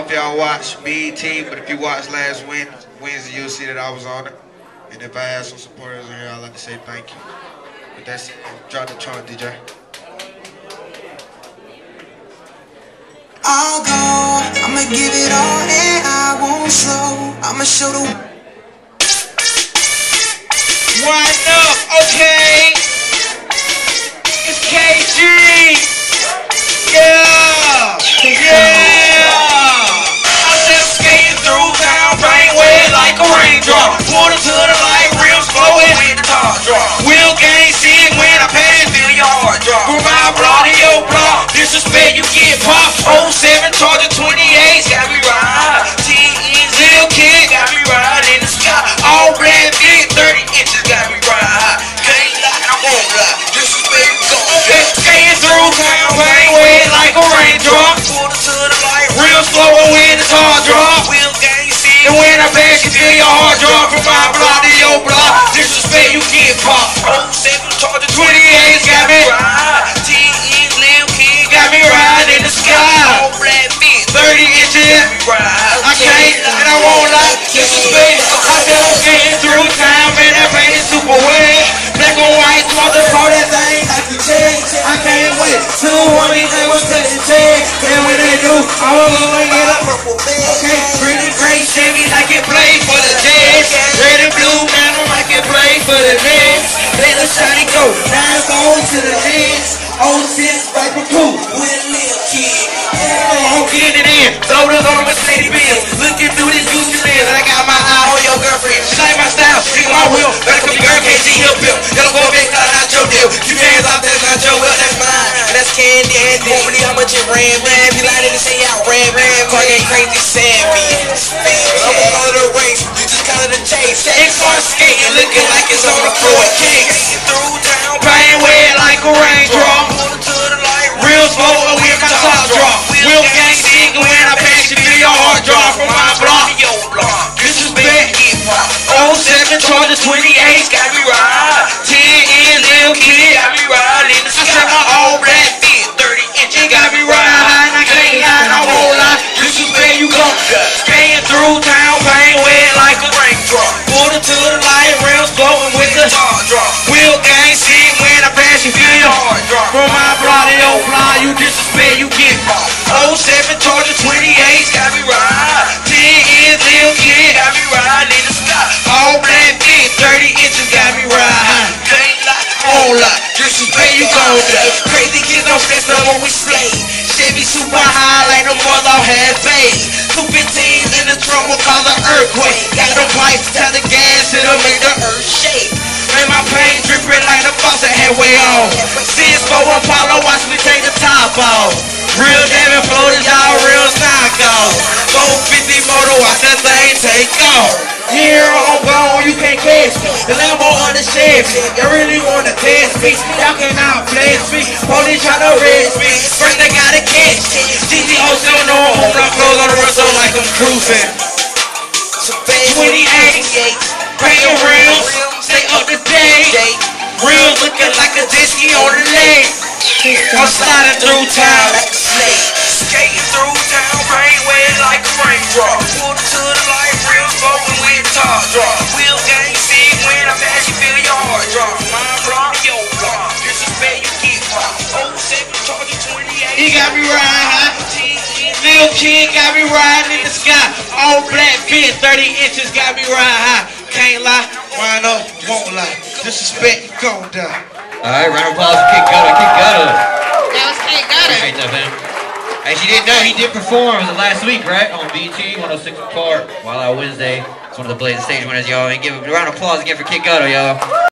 if y'all watched BET, but if you watched last Wednesday, you'll see that I was on it. And if I had some supporters in here, I'd like to say thank you. But that's it. Drop the trunk, DJ. I'll go, I'ma give it all and I won't slow. I'ma show the Wind up, okay. It's KG. Yeah, yeah. I'm just skating through town, rain wet like a raindrop. Water to the light, real slow and hit the top drop. Wheel gang sick when I pass, feel your heart drop. From my block to your block, disrespect you get popped. 07 Charger 28, got me right. 10 little kid, got me right in the sky. All black big, 30 inches, got me right. Can't lie, I won't lie. Disrespect you gon' okay. Skating through town, rain wet like a raindrop. Water to the light, real slow when the tar drop. Wheel gang sick, and when I pass, you feel your heart drop. From my block to your block, disrespect you get popped. 07 Charger 28, got me right. 10 little kid, got me right in the sky. All black big, 30 inches, I can't and I won't lie. Disrespect, I just getting through time, man. That rain is super wet. Black and white, mother, call that thing like a check. I can't wait till one of these they will touch the check. And when they do, I'm gonna get a purple bag. Okay, pretty great Chevy like it play for the Jets. Red and blue, man, I'm like it play for the Nets. Let the shiny go, now it's on to the Nets. 06 right for cool with a little kid. I'm getting it in, loaders on my city bills. Looking through this Gucci lens, and I got my eye on your girlfriend. She like my style, she my wheel. Better come your girl, KG, he'll bill. Yellow go big, not your deal. Keep your hands off, that's not your will, that's mine. That's candy, and won't believe how much it ran. He lied to say I ran. Car ain't crazy, savvy. I'm on all of the race, you just call it a chase. X1 skating, looking like it's on the floor. Cakes through town, rain wet like a raindrop. Real slow when my top drop. Wheel gang sick when I pass you, feel your heart drop. From my block, disrespect. 07 Charger 28, got me right. 10 little kid, got me right in the sky. I said my all black fit, 30 inches, got me right. I can't lie, I won't lie. Disrespect you gon' skating through town, pain wet like a raindrop. Water to the light, real slow with the top drop. Wheel gang sick when I pass you, feel your heart drop. From my block to your block, you disrespect, you get popped. 07 Charger 28, got me right. 10 little kid, got me right in the sky. All black big, 30 inches, got me right. Can't lie, won't lie. Disrespect, you gon' die. Crazy kids don't stress them when we slay. Chevy super high like the mother had fade. 215s in the trunk will cause an earthquake. Got them pipes, tell the gas, it'll make the earth shake. Man, my paint dripping like the faucet halfway on. CS4 Apollo, watch me take the top off. Real David floaters, y'all real knockoff. 450 motor, watch that thing take off. Here on gone, you can't catch me. The Lambo on the Chevy, you really wanna test me. Y'all cannot flex me. Police try to arrest me. First they gotta catch me. GTO still know I'm home run clothes on the run so like I'm cruising. 28, banging rims, stay up to date. Real looking like a jet ski on the leg. I'm sliding through town like a snake. Skating through town, rain wet like a raindrop. Water to the light, real slow with the top drop. Wheel gang sick when I pass you, feel your heart drop. My block, your block, disrespect you get popped. 07 Charger 28, he got me riding high. Little kid got me riding in the sky. All black fit, 30 inches, got me riding high. Can't lie, wind up, won't lie. Disrespect, you gon' die. Alright, round of applause for Kid Gutter. Kid Gutter. That was Kid Gutter. Appreciate that, man. As you didn't know, he did perform last week, right? On BET 106 Park, Wild Out Wednesday. It's one of the Blazing Stage winners, y'all. And give a round of applause again for Kid Gutter, y'all.